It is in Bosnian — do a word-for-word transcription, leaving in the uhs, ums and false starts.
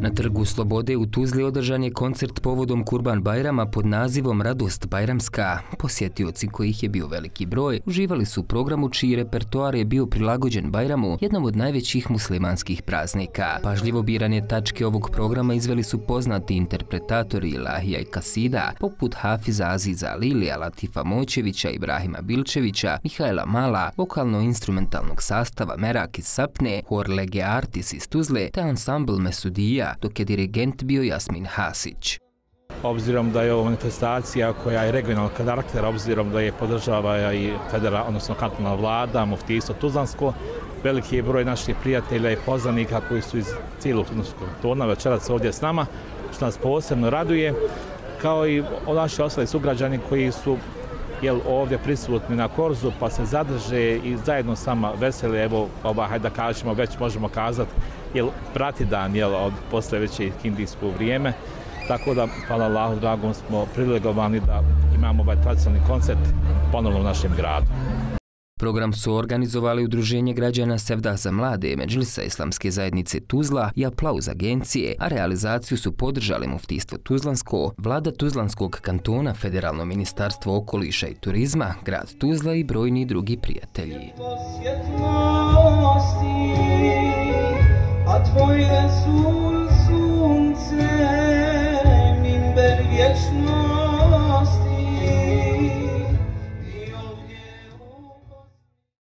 Na Trgu Slobode u Tuzli održan je koncert povodom Kurban Bajrama pod nazivom Radost Bajramska. Posjetioci kojih je bio veliki broj uživali su u programu čiji repertoar je bio prilagođen Bajramu, jednom od najvećih muslimanskih praznika. Pažljivo birane tačke ovog programa izveli su poznati interpretatori ilahija i kasida, poput Hafiza Aziza Lilija, Latifa Moćevića, Ibrahima Bilčevića, Mihaela Mala, vokalno-instrumentalnog sastava Merak iz Sapne, hor Lege Artis iz Tuzle, te ansambl Mesudija, dok je dirigent bio Jasmin Hasić. Obzirom da je ovo manifestacija koja je regionalnog karaktera, obzirom da je podržava i federalna, odnosno kantonalna vlada, muftijstvo Tuzlansko, veliki je broj naših prijatelja i poznanika koji su iz cijelog Tuzlanskog kantona večeras ovdje s nama, što nas posebno raduje, kao i naši ostali sugrađani koji su jel, ovdje prisutni na korzu, pa se zadrže i zajedno sama veseli, evo, ova, hajde da kažemo, već možemo kazati, jel, prati dan, jel, od posle već je kindijsko vrijeme, tako da, hvala Allahu dragom, smo privilegovani da imamo ovaj tradicionalni koncert ponovno u našem gradu. Program su organizovali Udruženje građana Sevdah za mlade, Medžlisa Islamske zajednice Tuzla i Aplauz agencije, a realizaciju su podržali muftijstvo Tuzlansko, vlada Tuzlanskog kantona, Federalno ministarstvo okoliša i turizma, grad Tuzla i brojni drugi prijatelji. A tvoj Resul